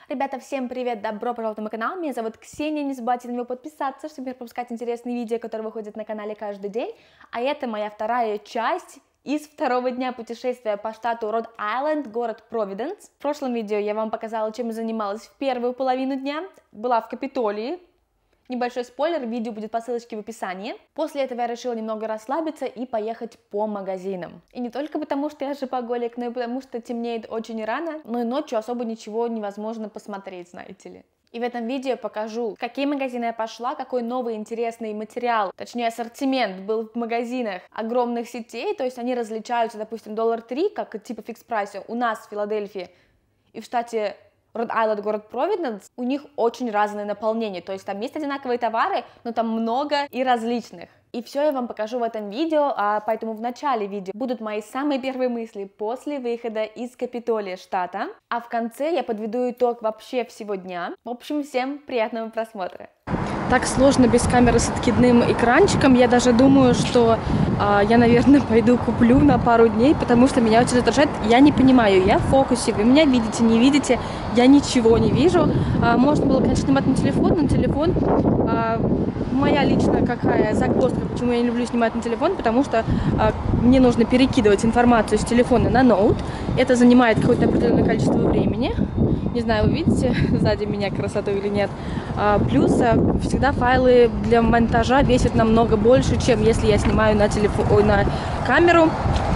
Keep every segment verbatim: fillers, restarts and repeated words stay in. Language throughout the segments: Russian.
Ребята, всем привет, добро пожаловать на мой канал, меня зовут Ксения, не забывайте на него подписаться, чтобы не пропускать интересные видео, которые выходят на канале каждый день, а это моя вторая часть из второго дня путешествия по штату Род-Айленд, город Провиденс. В прошлом видео я вам показала, чем я занималась в первую половину дня, была в Капитолии. Небольшой спойлер, видео будет по ссылочке в описании. После этого я решила немного расслабиться и поехать по магазинам. И не только потому, что я шопоголик, но и потому, что темнеет очень рано, но и ночью особо ничего невозможно посмотреть, знаете ли. И в этом видео я покажу, в какие магазины я пошла, какой новый интересный материал, точнее ассортимент был в магазинах огромных сетей, то есть они различаются, допустим, доллар три, как типа фикс-прайсе у нас в Филадельфии и в штате Род-Айленд, город Провиденс, у них очень разное наполнение, то есть там есть одинаковые товары, но там много и различных. И все я вам покажу в этом видео, а поэтому в начале видео будут мои самые первые мысли после выхода из Капитолия штата, а в конце я подведу итог вообще всего дня. В общем, всем приятного просмотра. Так сложно без камеры с откидным экранчиком, я даже думаю, что э, я, наверное, пойду куплю на пару дней, потому что меня очень раздражает, я не понимаю, я в фокусе, вы меня видите, не видите, я ничего не вижу. Э, можно было, конечно, снимать на телефон, но телефон, э, моя личная какая загвоздка, почему я не люблю снимать на телефон, потому что э, мне нужно перекидывать информацию с телефона на ноут, это занимает какое-то определенное количество времени. Не знаю, вы видите сзади меня красоту или нет. А, плюс а, всегда файлы для монтажа весят намного больше, чем если я снимаю на телефон, ой, на камеру.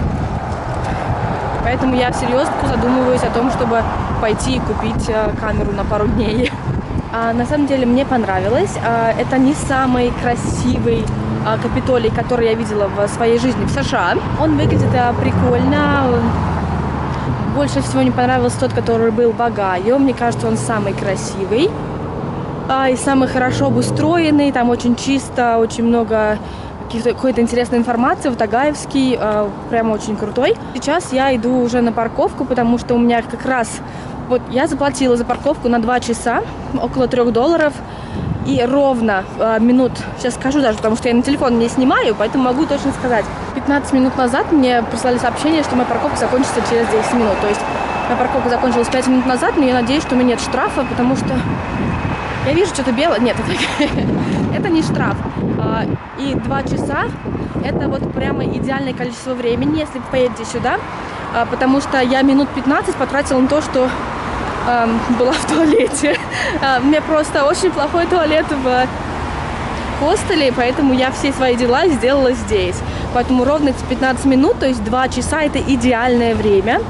Поэтому я всерьез задумываюсь о том, чтобы пойти и купить а, камеру на пару дней. А, на самом деле мне понравилось. А, это не самый красивый а, Капитолий, который я видела в своей жизни в США. Он выглядит а, прикольно. Больше всего мне понравился тот, который был в Огайо. Мне кажется, он самый красивый а, и самый хорошо обустроенный. Там очень чисто, очень много какой-то интересной информации. Вот Огаевский а, прямо очень крутой. Сейчас я иду уже на парковку, потому что у меня как раз... Вот я заплатила за парковку на два часа, около трех долларов. И ровно э, минут, сейчас скажу даже, потому что я на телефон не снимаю, поэтому могу точно сказать. пятнадцать минут назад мне прислали сообщение, что моя парковка закончится через десять минут. То есть моя парковка закончилась пять минут назад, но я надеюсь, что у меня нет штрафа, потому что я вижу что-то белое. Нет, это, это не штраф. И два часа это вот прямо идеальное количество времени, если вы поедете сюда, потому что я минут пятнадцать потратила на то, что была в туалете. У меня просто очень плохой туалет в хостеле, поэтому я все свои дела сделала здесь. Поэтому ровно эти пятнадцать минут, то есть два часа, это идеальное время.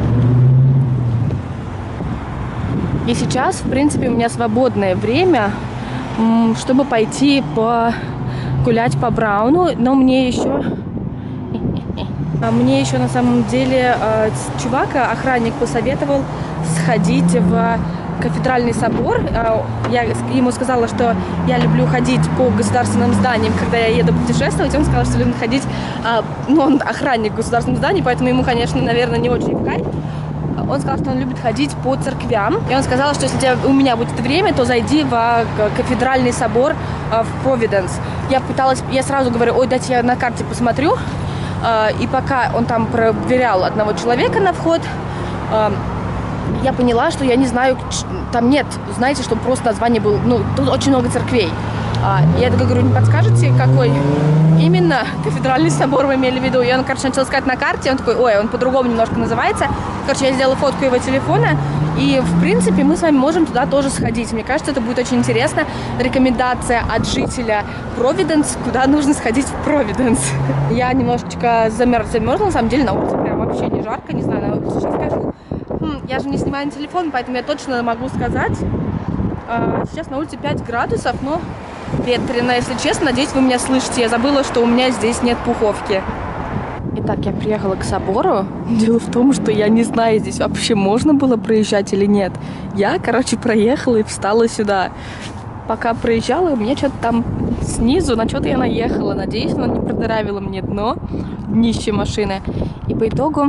И сейчас, в принципе, у меня свободное время, чтобы пойти погулять по Брауну, но мне еще... Мне еще на самом деле чувак, охранник, посоветовал сходить в кафедральный собор. Я ему сказала, что я люблю ходить по государственным зданиям, когда я еду путешествовать. Он сказал, что любит ходить, ну, он охранник государственных зданий, поэтому ему, конечно, наверное, не очень в кайф. Он сказал, что он любит ходить по церквям. И он сказал, что если у, тебя, у меня будет время, то зайди в кафедральный собор в Провиденс. Я пыталась, я сразу говорю, ой, дайте я на карте посмотрю. И пока он там проверял одного человека на вход, я поняла, что я не знаю, там нет, знаете, что просто название было, ну, тут очень много церквей. Я так говорю, не подскажете, какой именно кафедральный собор вы имели в виду? И он, короче, начал искать на карте, он такой, ой, он по-другому немножко называется. Короче, я сделала фотку его телефона, и, в принципе, мы с вами можем туда тоже сходить. Мне кажется, это будет очень интересно. Рекомендация от жителя Провиденс, куда нужно сходить в Провиденс. Я немножечко замерз, замерзла, на самом деле, на улице прям вообще не жарко, не знаю, на улице сейчас скажу. Хм, я же не снимаю на телефон, поэтому я точно могу сказать. А, сейчас на улице пять градусов, но ветрено, если честно. Надеюсь, вы меня слышите. Я забыла, что у меня здесь нет пуховки. Итак, я приехала к собору. Дело в том, что я не знаю, здесь вообще можно было проезжать или нет. Я, короче, проехала и встала сюда. Пока проезжала, у меня что-то там снизу, на что-то я наехала. Надеюсь, она не продырявила мне дно, днище машины. И по итогу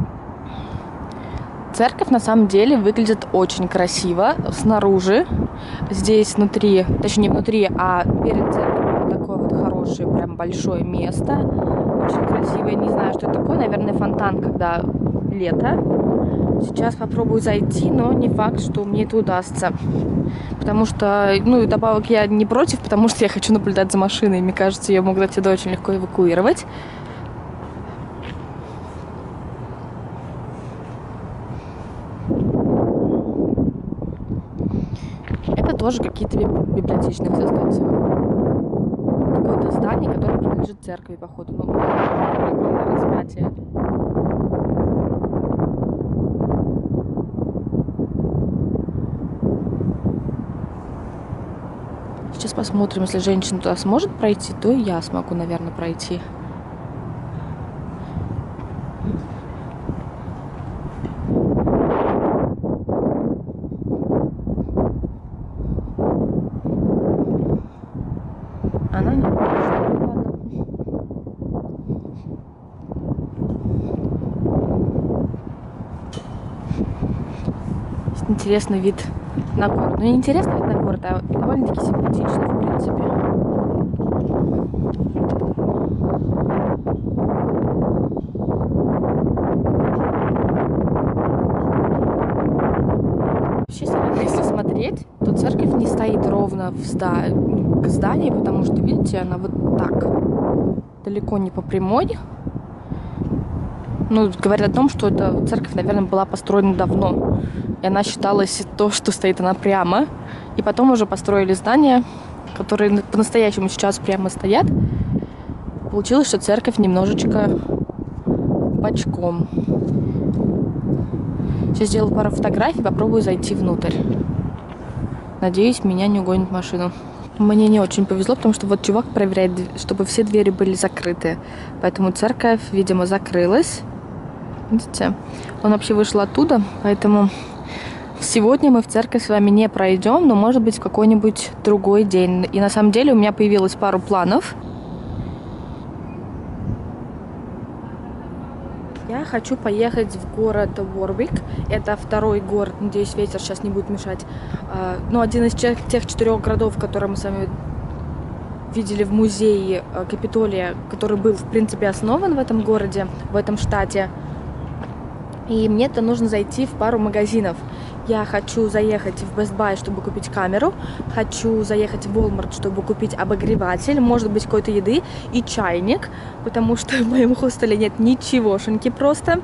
церковь на самом деле выглядит очень красиво снаружи. Здесь внутри, точнее не внутри, а перед церковью такое вот хорошее, прям большое место. Очень красивое, не знаю, что это такое, наверное, фонтан, когда лето. Сейчас попробую зайти, но не факт, что мне это удастся. Потому что, ну и добавок я не против, потому что я хочу наблюдать за машиной. Мне кажется, ее могут отсюда очень легко эвакуировать. Это тоже какие-то библиотечные экзистенции. Какое-то здание, которое принадлежит церкви, походу. Ну, огромное распятие. Сейчас посмотрим, если женщина туда сможет пройти, то и я смогу, наверное, пройти. Она не может. Интересный вид на город. Ну, не интересный вид на город, а довольно-таки симпатичный, в принципе. Вообще, если смотреть, то церковь не стоит ровно в зда... к зданию, потому что, видите, она вот так, далеко не по прямой. Ну, говорят о том, что эта церковь, наверное, была построена давно. И она считалась то, что стоит она прямо. И потом уже построили здания, которые по-настоящему сейчас прямо стоят. Получилось, что церковь немножечко бочком. Сейчас сделаю пару фотографий, попробую зайти внутрь. Надеюсь, меня не угонит машину. Мне не очень повезло, потому что вот чувак проверяет, чтобы все двери были закрыты. Поэтому церковь, видимо, закрылась. Видите? Он вообще вышел оттуда, поэтому сегодня мы в церковь с вами не пройдем, но может быть в какой-нибудь другой день. И на самом деле у меня появилось пару планов. Я хочу поехать в город Уорвик. Это второй город, надеюсь, ветер сейчас не будет мешать. Но один из тех четырех городов, которые мы с вами видели в музее Капитолия, который был, в принципе, основан в этом городе, в этом штате. И мне-то нужно зайти в пару магазинов. Я хочу заехать в Best Buy, чтобы купить камеру. Хочу заехать в Walmart, чтобы купить обогреватель, может быть, какой-то еды и чайник, потому что в моем хостеле нет ничегошеньки просто.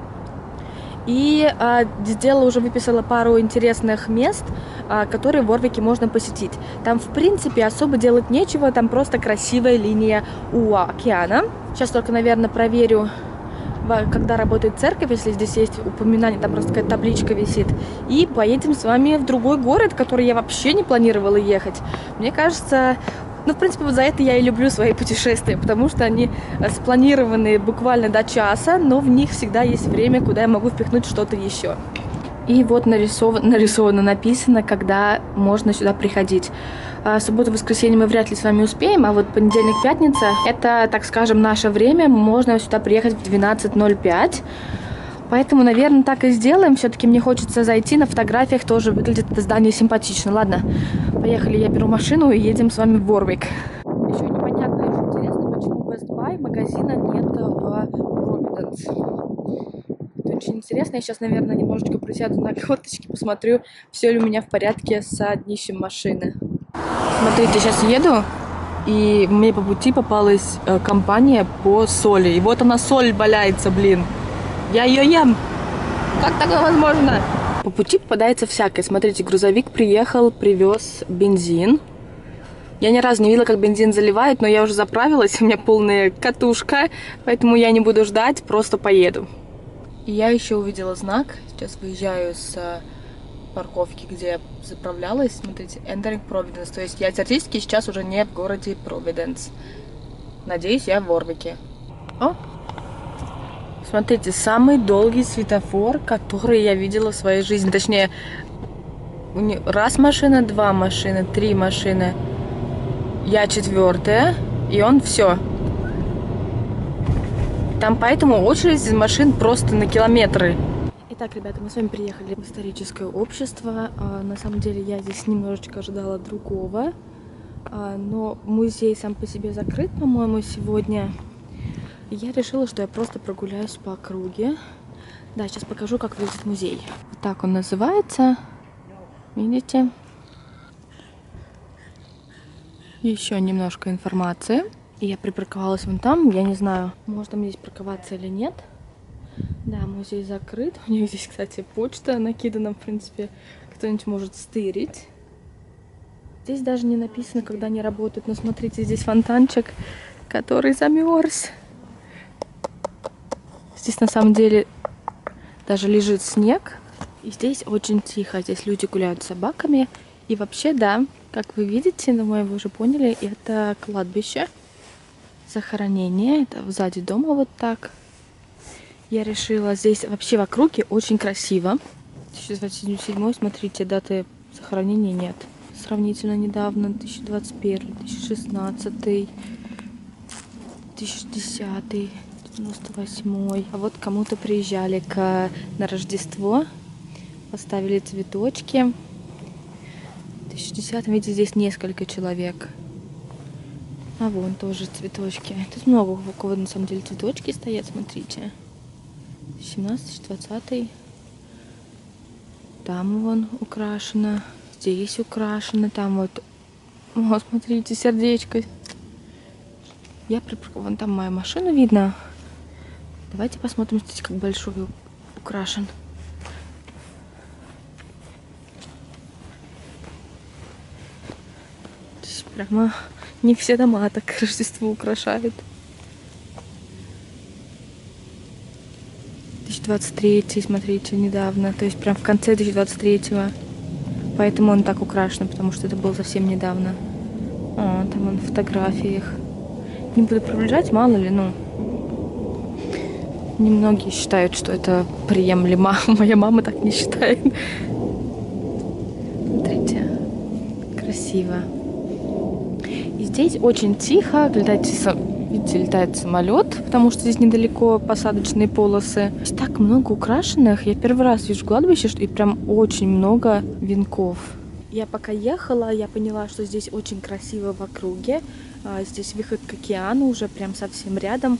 И а, сделала, уже выписала пару интересных мест, а, которые в Уорвике можно посетить. Там, в принципе, особо делать нечего, там просто красивая линия у океана. Сейчас только, наверное, проверю, когда работает церковь, если здесь есть упоминание, там просто какая-то табличка висит. И поедем с вами в другой город, который я вообще не планировала ехать. Мне кажется, ну, в принципе, вот за это я и люблю свои путешествия, потому что они спланированы буквально до часа, но в них всегда есть время, куда я могу впихнуть что-то еще. И вот нарисовано, нарисовано, написано, когда можно сюда приходить. Субботу, воскресенье мы вряд ли с вами успеем, а вот понедельник, пятница, это, так скажем, наше время, можно сюда приехать в двенадцать ноль пять. Поэтому, наверное, так и сделаем. Все-таки мне хочется зайти, на фотографиях тоже выглядит это здание симпатично. Ладно, поехали, я беру машину и едем с вами в Уорвик. Еще непонятно, еще интересно, почему Best Buy магазина нет в Providence. Это очень интересно. Я сейчас, наверное, немножечко присяду на корточки, посмотрю, все ли у меня в порядке с днищем машины. Смотрите, сейчас еду, и мне по пути попалась э, компания по соли. И вот она, соль валяется, блин. Я ее ем. Как такое возможно? По пути попадается всякое. Смотрите, грузовик приехал, привез бензин. Я ни разу не видела, как бензин заливают, но я уже заправилась, у меня полная катушка, поэтому я не буду ждать, просто поеду. И я еще увидела знак. Сейчас выезжаю с парковки, где я заправлялась. Смотрите, Entering Providence. То есть я теоретически сейчас уже не в городе Providence. Надеюсь, я в Уорвике. О! Смотрите, самый долгий светофор, который я видела в своей жизни. Точнее, раз машина, два машины, три машины. Я четвертая, и он все. Там поэтому очередь из машин просто на километры. Итак, ребята, мы с вами приехали в историческое общество. А, на самом деле я здесь немножечко ожидала другого. А, но музей сам по себе закрыт, по-моему, сегодня. И я решила, что я просто прогуляюсь по округе. Да, сейчас покажу, как выглядит музей. Вот так он называется. Видите? Еще немножко информации. И я припарковалась вон там. Я не знаю, можно мне здесь парковаться или нет. Да, музей закрыт. У них здесь, кстати, почта накидана, в принципе. Кто-нибудь может стырить. Здесь даже не написано, когда они работают. Но смотрите, здесь фонтанчик, который замерз. Здесь на самом деле даже лежит снег. И здесь очень тихо. Здесь люди гуляют с собаками. И вообще, да, как вы видите, думаю, вы уже поняли, это кладбище. Захоронение. Это сзади дома вот так. Я решила, здесь вообще в округе очень красиво. тысяча девятьсот семьдесят седьмой, смотрите, даты захоронения нет. Сравнительно недавно, две тысячи двадцать первый, две тысячи шестнадцатый, две тысячи десятый, девяносто восьмой. А вот кому-то приезжали к... на Рождество, поставили цветочки. В две тысячи десятом, видите, здесь несколько человек. А вон тоже цветочки. Тут много у кого на самом деле цветочки стоят, смотрите. семнадцатый, двадцатый. Там вон украшено. Здесь украшено. Там вот... О, смотрите, сердечко. Я припарковала. Вон там мою машину видно. Давайте посмотрим, здесь как большой украшен. Здесь прямо не все дома так Рождество украшают. две тысячи двадцать третий, смотрите, недавно. То есть прям в конце две тысячи двадцать третьего. Поэтому он так украшен, потому что это было совсем недавно. О, там он фотографии их. Не буду приближать, мало ли, ну. Немногие считают, что это приемлемо. Моя мама так не считает. Смотрите, красиво. И здесь очень тихо. Глядите, видите, летает самолет, потому что здесь недалеко посадочные полосы. Здесь так много украшенных. Я первый раз вижу кладбище, и прям очень много венков. Я пока ехала, я поняла, что здесь очень красиво в округе. Здесь выход к океану, уже прям совсем рядом.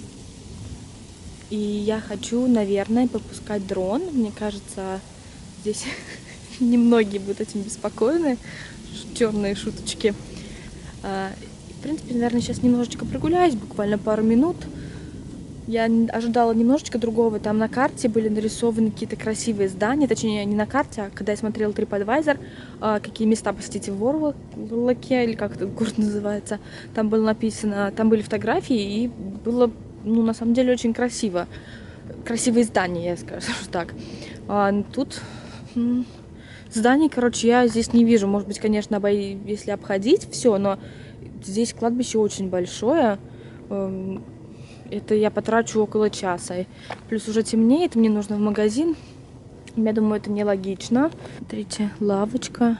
И я хочу, наверное, попускать дрон. Мне кажется, здесь немногие будут этим беспокоены. Черные шуточки. В принципе, наверное, сейчас немножечко прогуляюсь, буквально пару минут. Я ожидала немножечко другого. Там на карте были нарисованы какие-то красивые здания. Точнее, не на карте, а когда я смотрела TripAdvisor, какие места посетить в Орлоке, или как этот город называется. Там было написано, там были фотографии, и было, ну, на самом деле, очень красиво. Красивые здания, я скажу так. А тут зданий, короче, я здесь не вижу. Может быть, конечно, если обходить все, но здесь кладбище очень большое. Это я потрачу около часа. Плюс уже темнеет, мне нужно в магазин. Я думаю, это нелогично. Смотрите, лавочка.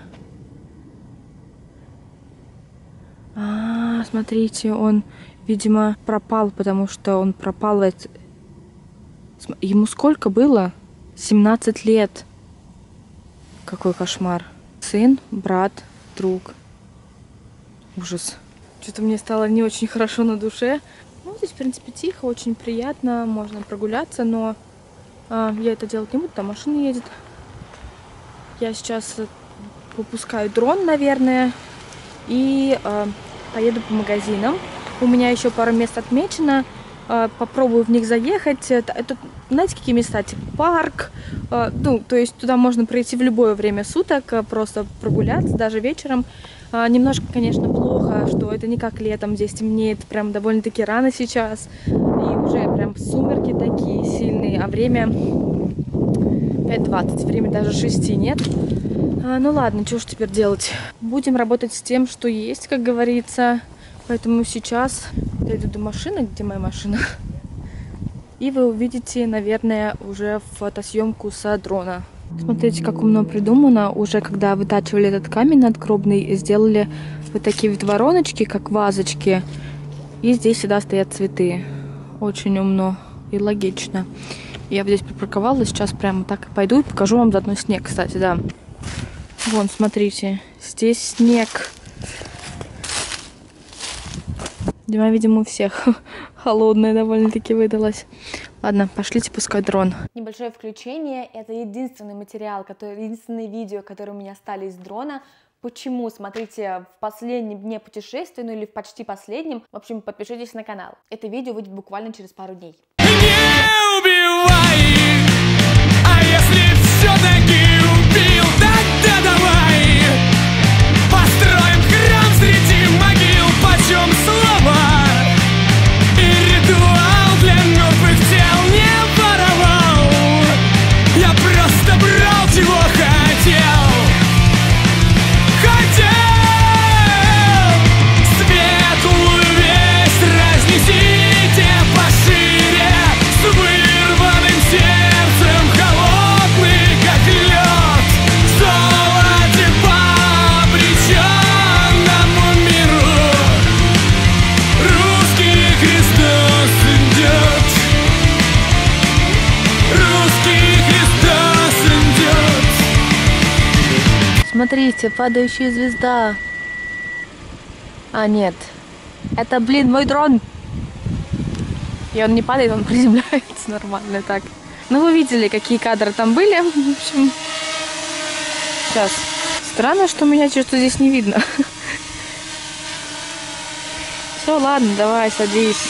А, смотрите, он, видимо, пропал, потому что он пропал. Ему сколько было? семнадцать лет. Какой кошмар. Сын, брат, друг. Ужас. Что-то мне стало не очень хорошо на душе. Ну, здесь, в принципе, тихо, очень приятно, можно прогуляться, но а, я это делать не буду, там машина едет. Я сейчас выпускаю дрон, наверное, и а, поеду по магазинам. У меня еще пару мест отмечено, а, попробую в них заехать. Это, это, знаете, какие места? Типа парк, а, ну, то есть туда можно пройти в любое время суток, а, просто прогуляться, даже вечером. А, немножко, конечно, плохо, что это не как летом, здесь темнеет прям довольно-таки рано сейчас. И уже прям сумерки такие сильные, а время пять двадцать, время даже шести нет. А, ну ладно, что ж теперь делать? Будем работать с тем, что есть, как говорится. Поэтому сейчас дойду до машины, где моя машина. И вы увидите, наверное, уже фотосъемку с дрона. Смотрите, как умно придумано. Уже когда вытачивали этот камень надгробный, сделали вот такие вот вороночки, как вазочки. И здесь всегда стоят цветы. Очень умно и логично. Я вот здесь припарковалась, сейчас прямо так и пойду и покажу вам заодно снег, кстати, да. Вон, смотрите, здесь снег. Видимо, видимо, у всех холодная довольно-таки выдалась. Ладно, пошлите пускать дрон. Небольшое включение. Это единственный материал, который, единственное видео, которое у меня остались с дрона. Почему? Смотрите в последнем дне путешествия, ну или в почти последнем. В общем, подпишитесь на канал. Это видео выйдет буквально через пару дней. Не убивай, а если все-таки убил, тогда давай построим храм среди могил, почем слова и ритуал для мертвых тел не воровал. Я просто брал, чего хотел. Хотел светлую весть разнесите пошире, с вырванным сердцем, холодный как лед, в золоте по обреченному миру. Русский Христос идет, русский Христос идет. Смотрите, падающая звезда. А, нет. Это, блин, мой дрон. И он не падает, он приземляется нормально так. Ну, вы видели, какие кадры там были. В общем, сейчас. Странно, что меня что-то здесь не видно. Все, ладно, давай, садись.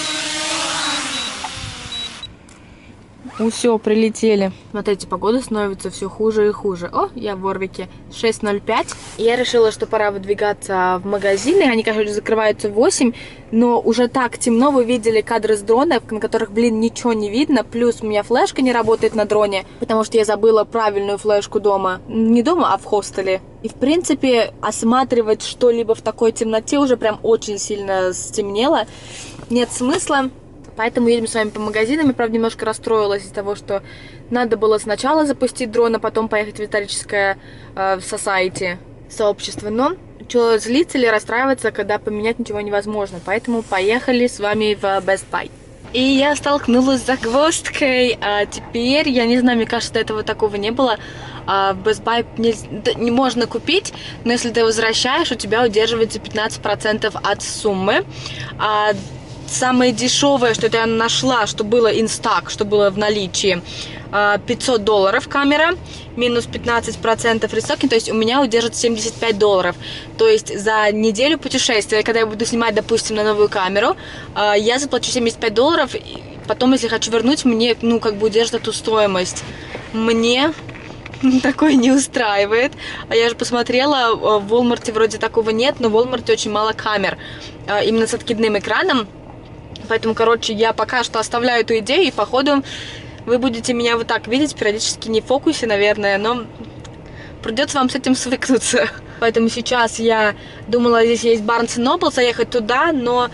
Ну все, прилетели. Смотрите, погода становится все хуже и хуже. О, я в Орвике. шесть ноль пять. Я решила, что пора выдвигаться в магазины. Они, конечно, закрываются в восемь, но уже так темно. Вы видели кадры с дронов, на которых, блин, ничего не видно. Плюс у меня флешка не работает на дроне, потому что я забыла правильную флешку дома. Не дома, а в хостеле. И, в принципе, осматривать что-либо в такой темноте уже прям очень сильно стемнело. Нет смысла. Поэтому едем с вами по магазинам. Я, правда, немножко расстроилась из-за того, что надо было сначала запустить дрон, а потом поехать в историческое э, society, сообщество. Но что, злиться или расстраиваться, когда поменять ничего невозможно. Поэтому поехали с вами в Best Buy. И я столкнулась с загвоздкой. А теперь, я не знаю, мне кажется, до этого такого не было. А в Best Buy не, не можно купить, но если ты возвращаешь, у тебя удерживается пятнадцать процентов от суммы. А самое дешевое, что я нашла, что было in stock, что было в наличии, пятьсот долларов камера, минус пятнадцать процентов рестокинг, то есть у меня удержит семьдесят пять долларов. То есть за неделю путешествия, когда я буду снимать, допустим, на новую камеру, я заплачу семьдесят пять долларов, потом, если хочу вернуть, мне, ну, как бы удержит эту стоимость. Мне такое не устраивает. А я же посмотрела, в Walmart вроде такого нет, но в Walmart очень мало камер, именно с откидным экраном. Поэтому, короче, я пока что оставляю эту идею, и походу вы будете меня вот так видеть, периодически не в фокусе, наверное, но придется вам с этим свыкнуться. Поэтому сейчас я думала, здесь есть Barnes энд Noble, заехать туда, но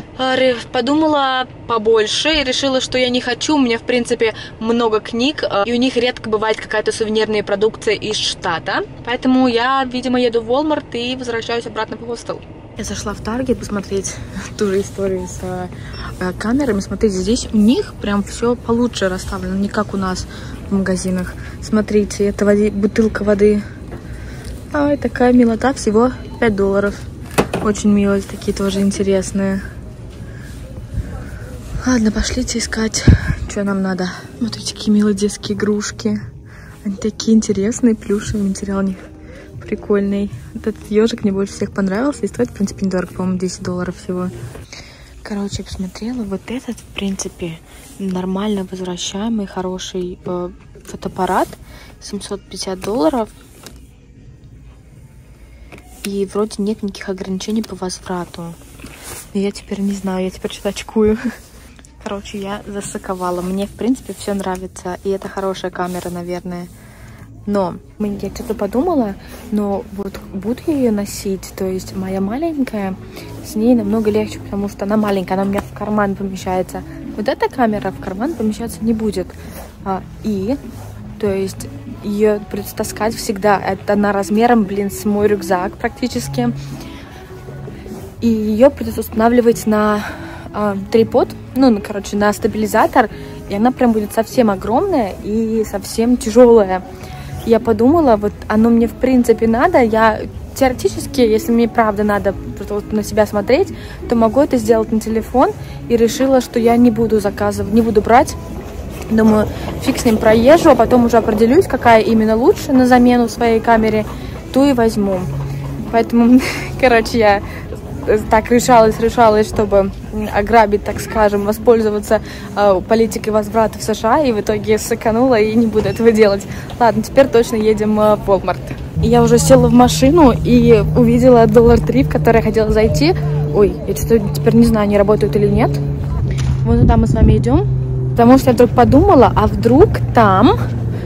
подумала побольше и решила, что я не хочу. У меня, в принципе, много книг, и у них редко бывает какая-то сувенирная продукция из штата. Поэтому я, видимо, еду в Walmart и возвращаюсь обратно в хостел. Я зашла в Target посмотреть ту же историю с э, камерами. Смотрите, здесь у них прям все получше расставлено, не как у нас в магазинах. Смотрите, это води, бутылка воды. Ай, такая милота, всего пять долларов. Очень милые, такие тоже интересные. Ладно, пошлите искать, что нам надо. Смотрите, какие милые детские игрушки. Они такие интересные, плюшевый материал у них. Прикольный. Вот этот ежик мне больше всех понравился. И стоит, в принципе, недорого, по-моему, десять долларов всего. Короче, я посмотрела. Вот этот, в принципе, нормально возвращаемый, хороший э, фотоаппарат. семьсот пятьдесят долларов. И вроде нет никаких ограничений по возврату. Но я теперь не знаю, я теперь что-то очкую. Короче, я засаковала. Мне, в принципе, все нравится. И это хорошая камера, наверное. Но я что-то подумала, но вот буду я ее носить, то есть моя маленькая, с ней намного легче, потому что она маленькая, она у меня в карман помещается. Вот эта камера в карман помещаться не будет. А, и, то есть, ее придется таскать всегда. Это она размером, блин, с мой рюкзак практически. И ее придется устанавливать на а, трипод, ну, ну, короче, на стабилизатор. И она прям будет совсем огромная и совсем тяжелая. Я подумала, вот оно мне в принципе надо, я теоретически, если мне правда надо вот на себя смотреть, то могу это сделать на телефон, и решила, что я не буду заказывать, не буду брать Думаю, фиг с ним проезжу, а потом уже определюсь, какая именно лучше на замену своей камере, ту и возьму. Поэтому, короче, я так решалась, решалась, чтобы ограбить, так скажем, воспользоваться э, политикой возврата в США, и в итоге сэканула и не буду этого делать. Ладно, теперь точно едем э, в Walmart. Я уже села в машину и увидела Dollar Tree, в который я хотела зайти. Ой, я что-то теперь не знаю, они работают или нет. Вон туда мы с вами идем. Потому что я вдруг подумала, а вдруг там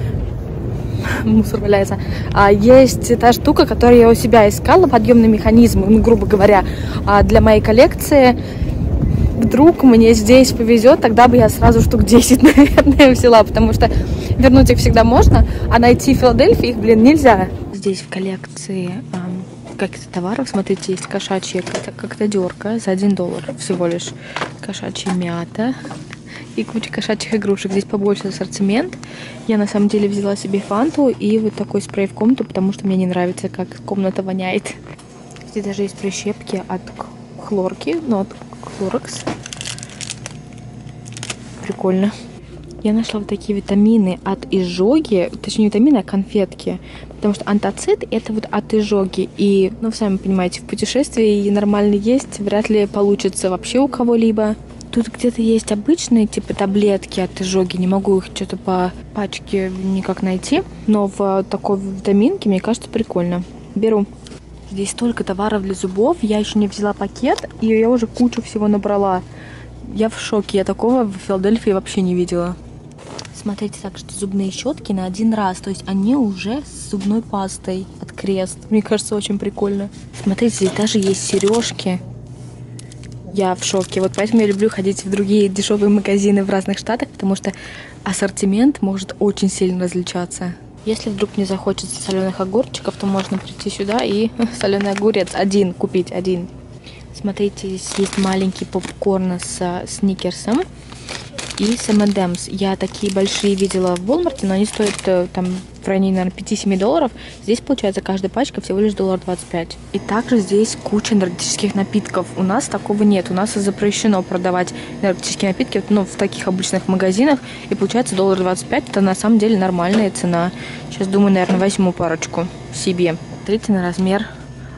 мусор валяется. А есть та штука, которую я у себя искала, подъемный механизм, ну, грубо говоря, для моей коллекции. Вдруг мне здесь повезет, тогда бы я сразу штук десять, наверное, взяла, потому что вернуть их всегда можно, а найти в Филадельфии их, блин, нельзя. Здесь в коллекции эм, каких-то товаров, смотрите, есть кошачья когтедерка за один доллар всего лишь, кошачья мята и куча кошачьих игрушек. Здесь побольше ассортимент. Я на самом деле взяла себе фанту и вот такой спрей в комнату, потому что мне не нравится, как комната воняет. Здесь даже есть прищепки от хлорки, но от Clorox. Прикольно. Я нашла вот такие витамины от изжоги, точнее не витамины, а конфетки. Потому что антацид это вот от изжоги. И, ну, вы сами понимаете, в путешествии нормально есть вряд ли получится вообще у кого-либо. Тут где-то есть обычные типа таблетки от изжоги, не могу их что-то по пачке никак найти, но в такой витаминке, мне кажется, прикольно. Беру. Здесь столько товаров для зубов, я еще не взяла пакет, и я уже кучу всего набрала. Я в шоке, я такого в Филадельфии вообще не видела. Смотрите, так что зубные щетки на один раз, то есть они уже с зубной пастой под крест. Мне кажется, очень прикольно. Смотрите, здесь даже есть сережки. Я в шоке. Вот поэтому я люблю ходить в другие дешевые магазины в разных штатах, потому что ассортимент может очень сильно различаться. Если вдруг мне захочется соленых огурчиков, то можно прийти сюда и соленый огурец один купить, один. Смотрите, здесь есть маленький попкорн с сникерсом и с эм энд эмс. Я такие большие видела в Walmart, но они стоят там в районе, наверное, пяти-семи долларов. Здесь, получается, каждая пачка всего лишь доллар двадцать пять. И также здесь куча наркотических напитков. У нас такого нет. У нас запрещено продавать наркотические напитки, ну, в таких обычных магазинах. И получается доллар двадцать пять. Это на самом деле нормальная цена. Сейчас, думаю, наверное, возьму парочку себе. Смотрите на размер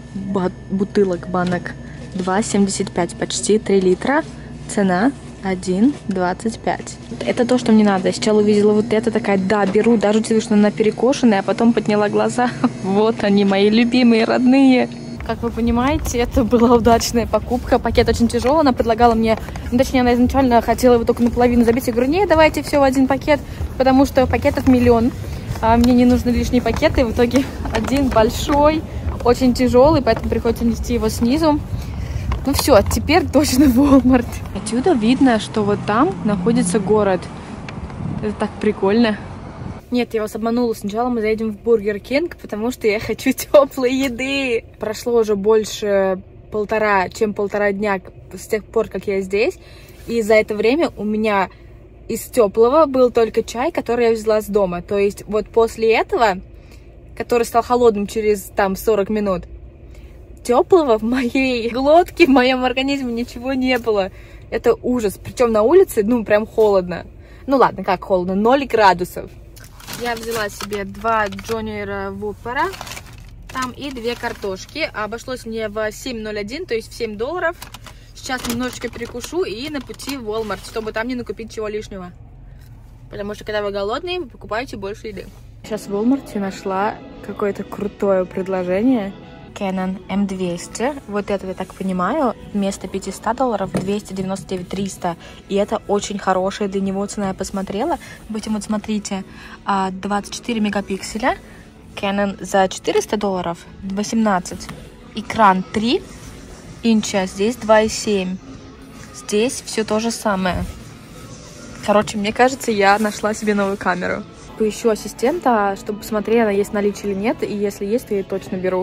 бутылок, банок. два семьдесят пять, почти три литра. Цена один двадцать пять. Это то, что мне надо. Я сначала увидела вот это, такая, да, беру, даже учитывая, что она перекошенная, а потом подняла глаза. Вот они, мои любимые, родные. Как вы понимаете, это была удачная покупка. Пакет очень тяжелый, она предлагала мне, ну, точнее, она изначально хотела его только наполовину забить. Я говорю, нет, давайте все в один пакет, потому что пакетов миллион. А мне не нужны лишние пакеты. В итоге один большой, очень тяжелый, поэтому приходится нести его снизу. Ну все, теперь точно Walmart. Отсюда видно, что вот там находится город. Это так прикольно. Нет, я вас обманула. Сначала мы заедем в Burger King, потому что я хочу теплой еды. Прошло уже больше полтора, чем полтора дня с тех пор, как я здесь. И за это время у меня из теплого был только чай, который я взяла с дома. То есть вот после этого, который стал холодным через там сорок минут, теплого в моей глотке, в моем организме ничего не было. Это ужас. Причем на улице, ну, прям холодно. Ну ладно, как холодно? ноль градусов. Я взяла себе два Джонни Вупера там и две картошки. Обошлось мне в семь ноль один, то есть в семь долларов. Сейчас немножечко перекушу и на пути в Walmart, чтобы там не накупить чего лишнего. Потому что когда вы голодные, вы покупаете больше еды. Сейчас в Walmart нашла какое-то крутое предложение. Canon эм двести, вот это, я так понимаю, вместо пятисот долларов двести девяносто девять триста, и это очень хорошая для него цена, я посмотрела. Допустим, вот смотрите, двадцать четыре мегапикселя, Canon за четыреста долларов, восемнадцать, экран три инча, здесь два и семь, здесь все то же самое. Короче, мне кажется, я нашла себе новую камеру. Поищу ассистента, чтобы посмотрела, есть наличие или нет, и если есть, то я точно беру.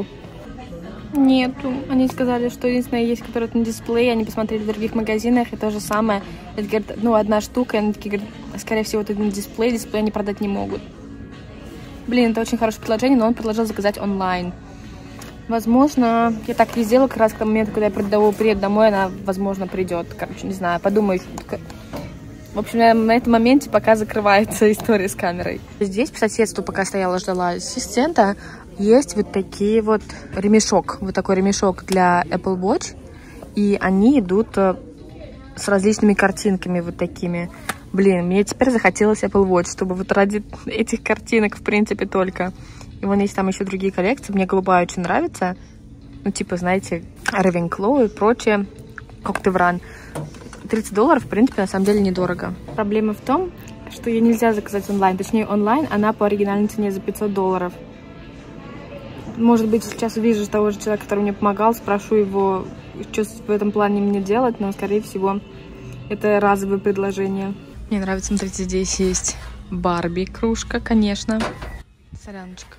Нету. Они сказали, что единственное есть, которое на дисплее. Они посмотрели в других магазинах, и то же самое. Это, говорят, ну, одна штука, и они такие говорят, скорее всего, это на дисплее, дисплей они продать не могут. Блин, это очень хорошее предложение, но он предложил заказать онлайн. Возможно, я так и сделала, как раз к тому моменту, когда я приеду, приеду домой, она, возможно, придет. Короче, не знаю, подумаю. В общем, на этом моменте пока закрывается история с камерой. Здесь по соседству, пока стояла, ждала ассистента, есть вот такие вот ремешок. Вот такой ремешок для Apple Watch. И они идут с различными картинками вот такими. Блин, мне теперь захотелось Apple Watch, чтобы вот ради этих картинок, в принципе, только. И вон есть там еще другие коллекции. Мне голубая очень нравится. Ну, типа, знаете, Ravenclaw и прочее. Коктевран. тридцать долларов, в принципе, на самом деле недорого. Проблема в том, что ее нельзя заказать онлайн. Точнее, онлайн она по оригинальной цене за пятьсот долларов. Может быть, сейчас увижу того же человека, который мне помогал, спрошу его, что в этом плане мне делать, но, скорее всего, это разовое предложение. Мне нравится, смотрите, здесь есть Барби кружка, конечно. Соляночка.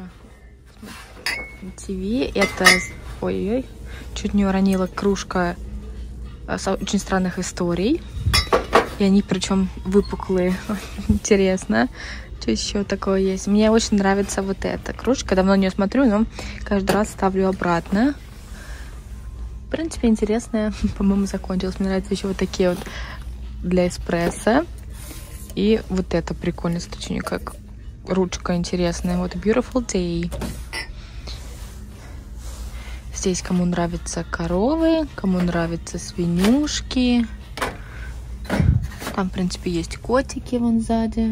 ТВ. Это... Ой-ой-ой. Чуть не уронила кружка очень странных историй. И они причем выпуклые. Интересно. Что еще такое есть? Мне очень нравится вот эта кружка. Давно на нее смотрю, но каждый раз ставлю обратно. В принципе, интересная. По-моему, закончилась. Мне нравятся еще вот такие вот для эспрессо. И вот это прикольно, смотрите, как ручка интересная. Вот Beautiful Day. Здесь кому нравятся коровы, кому нравятся свинюшки. Там, в принципе, есть котики вон сзади.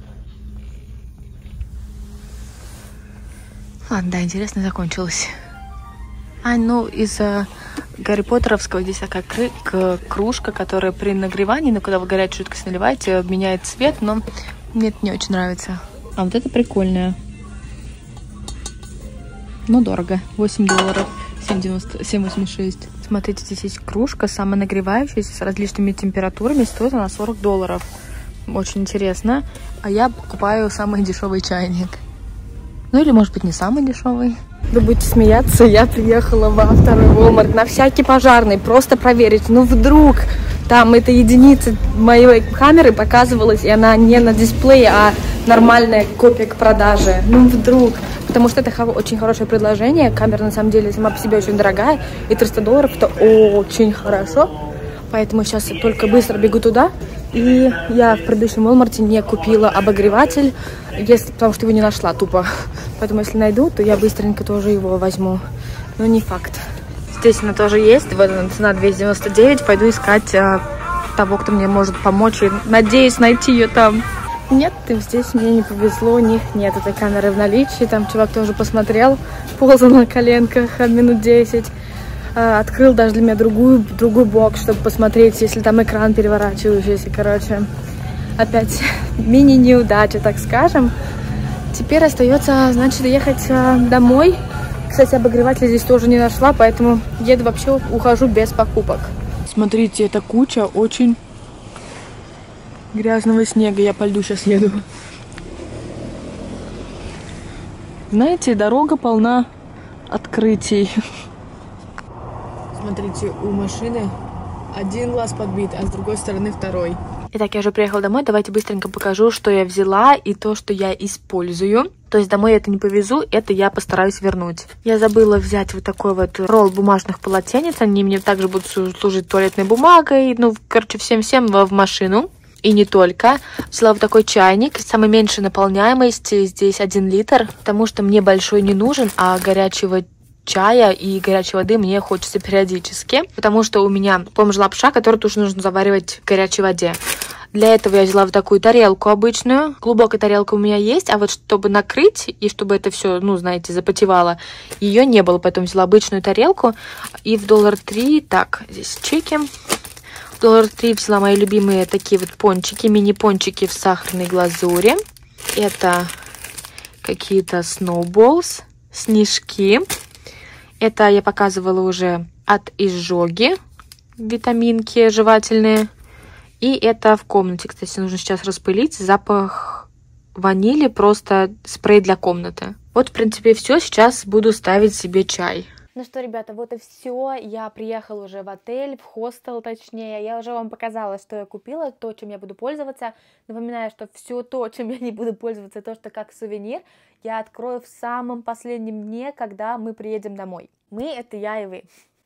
Ладно, да, интересно закончилось. А, ну, из-за Гарри Поттеровского здесь такая кружка, которая при нагревании, ну, когда вы горячую жидкость наливаете, меняет цвет, но мне это не очень нравится. А вот это прикольное. Но дорого. восемь долларов. семь восемьдесят шесть. Смотрите, здесь есть кружка самонагревающаяся с различными температурами. Стоит она сорок долларов. Очень интересно. А я покупаю самый дешевый чайник. Ну или, может быть, не самый дешевый. Вы будете смеяться, я приехала во второй Walmart на всякий пожарный. Просто проверить. Ну вдруг там эта единица моей камеры показывалась, и она не на дисплее, а нормальная копия к продаже. Ну вдруг. Потому что это очень хорошее предложение. Камера, на самом деле, сама по себе очень дорогая. И триста долларов это очень хорошо. Поэтому сейчас я только быстро бегу туда. И я в предыдущем Walmart не купила обогреватель, если, потому что его не нашла тупо. Поэтому если найду, то я быстренько тоже его возьму. Но не факт. Здесь она тоже есть. Вот она, цена двести девяносто девять. Пойду искать а, того, кто мне может помочь. И надеюсь найти ее там. Нет, здесь мне не повезло, у них нет этой камеры в наличии. Там чувак тоже посмотрел, ползал на коленках минут десять. Открыл даже для меня другую, другой бокс, чтобы посмотреть, если там экран переворачивающийся. Короче, опять мини-неудача, так скажем. Теперь остается, значит, ехать домой. Кстати, обогревателя здесь тоже не нашла, поэтому еду вообще, ухожу без покупок. Смотрите, эта куча очень грязного снега. Я по льду сейчас еду. Знаете, дорога полна открытий. Смотрите, у машины один глаз подбит, а с другой стороны второй. Итак, я уже приехала домой. Давайте быстренько покажу, что я взяла и то, что я использую. То есть домой я это не повезу, это я постараюсь вернуть. Я забыла взять вот такой вот ролл бумажных полотенец. Они мне также будут служить туалетной бумагой. Ну, короче, всем-всем в машину. И не только. Взяла вот такой чайник. Самой меньшей наполняемости здесь один литр. Потому что мне большой не нужен, а горячего чая и горячей воды мне хочется периодически. Потому что у меня помощь лапша, которую тоже нужно заваривать в горячей воде. Для этого я взяла вот такую тарелку обычную. Глубокая тарелка у меня есть, а вот чтобы накрыть и чтобы это все, ну, знаете, запотевало, ее не было. Поэтому взяла обычную тарелку. И в доллар три, так, здесь чеки. В доллар три взяла мои любимые такие вот пончики, мини-пончики в сахарной глазури. Это какие-то snowballs, снежки. Это я показывала уже от изжоги, витаминки жевательные. И это в комнате, кстати, нужно сейчас распылить. Запах ванили, просто спрей для комнаты. Вот, в принципе, все. Сейчас буду ставить себе чай. Ну что, ребята, вот и все. Я приехала уже в отель, в хостел точнее. Я уже вам показала, что я купила, то, чем я буду пользоваться. Напоминаю, что все то, чем я не буду пользоваться, то, что как сувенир, я открою в самом последнем дне, когда мы приедем домой. Мы — это я и вы.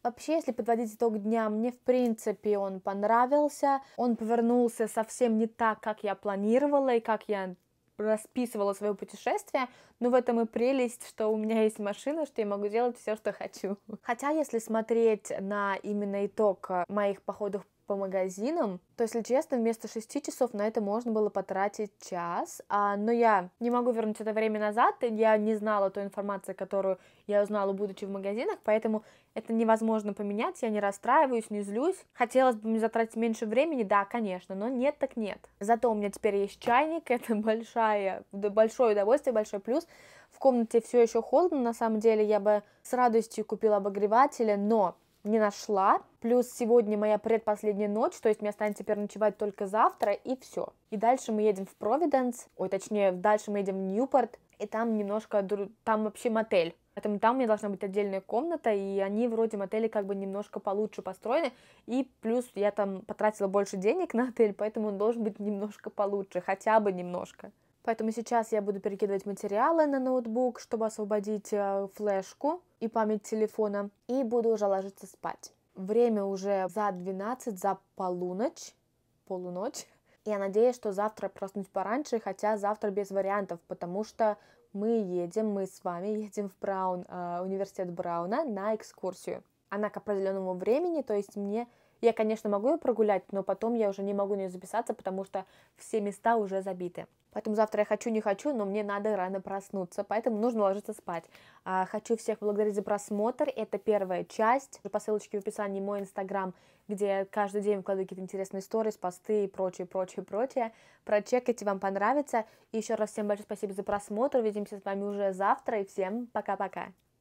Вообще, если подводить итог дня, мне в принципе он понравился. Он повернулся совсем не так, как я планировала и как я расписывала свое путешествие, но в этом и прелесть, что у меня есть машина, что я могу делать все, что хочу. Хотя, если смотреть на именно итог моих походов по магазинам, то, если честно, вместо шести часов на это можно было потратить час, а, но я не могу вернуть это время назад, я не знала той информации, которую я узнала, будучи в магазинах, поэтому это невозможно поменять, я не расстраиваюсь, не злюсь. Хотелось бы мне затратить меньше времени, да, конечно, но нет так нет. Зато у меня теперь есть чайник, это большая, большое удовольствие, большой плюс. В комнате все еще холодно, на самом деле я бы с радостью купила обогревателя, но не нашла. Плюс сегодня моя предпоследняя ночь, то есть мне останется теперь ночевать только завтра, и все. И дальше мы едем в Провиденс, ой, точнее, дальше мы едем в Ньюпорт, и там немножко, там вообще мотель. Поэтому там у меня должна быть отдельная комната, и они вроде мотели как бы немножко получше построены, и плюс я там потратила больше денег на отель, поэтому он должен быть немножко получше, хотя бы немножко. Поэтому сейчас я буду перекидывать материалы на ноутбук, чтобы освободить э, флешку и память телефона, и буду уже ложиться спать. Время уже за двенадцать, за полуночь, полуночь. Я надеюсь, что завтра проснусь пораньше, хотя завтра без вариантов, потому что мы едем, мы с вами едем в Браун, э, университет Брауна на экскурсию. Она к определенному времени, то есть мне... Я, конечно, могу ее прогулять, но потом я уже не могу на нее записаться, потому что все места уже забиты. Поэтому завтра я хочу, не хочу, но мне надо рано проснуться, поэтому нужно ложиться спать. А, хочу всех благодарить за просмотр, это первая часть. По ссылочке в описании мой инстаграм, где я каждый день вкладываю какие-то интересные сторис, посты и прочее, прочее, прочее. Прочекайте, вам понравится. И еще раз всем большое спасибо за просмотр, увидимся с вами уже завтра, и всем пока-пока.